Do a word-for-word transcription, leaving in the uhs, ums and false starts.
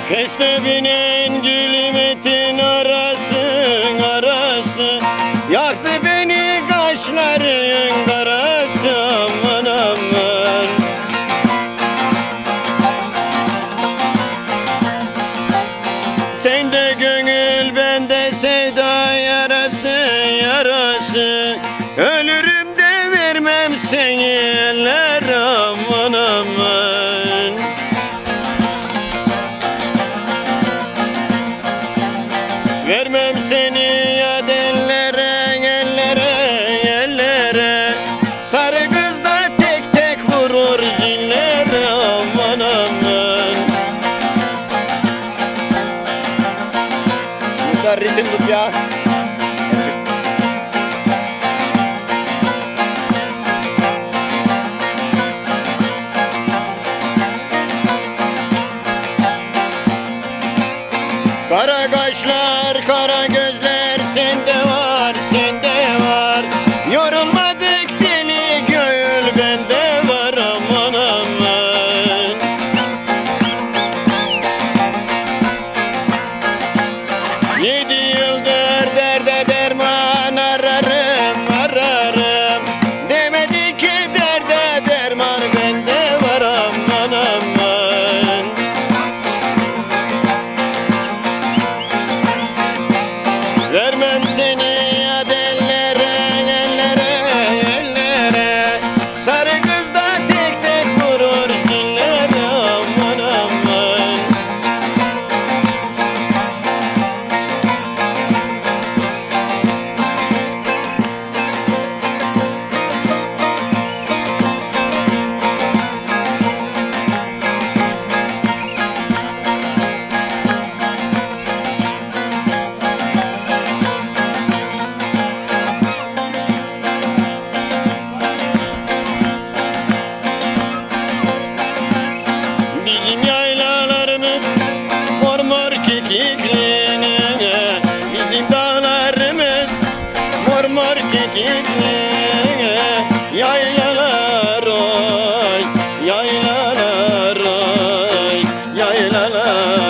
Kesmebinin gülmetin arası arası, yaktı beni kaşların karası, aman aman. Sende gönül bende sevda yarası yarası, ölürüm de vermem seni eller, aman aman. Vermem seni ya ellere, ellere, ellere. Sarı kız da tek tek vurur dillere, aman aman. Burada ritim tut ya. Kara kaşlar, kara gözler sende var, sende var. Yorulmadık deli gönül bende var, aman aman. Yedi yıldır derde derman ararım, ararım. Demedi ki derde derman bende var, aman aman. Vermem seni ya ellere, ellere, ellere. Sarı kız da tek tek vurur dillere, aman aman. Bizim yaylalarımız mor mor kekikli, bizim dağlarımız mor mor kekikli. Yaylalar oy, yaylalar oy, yaylalar.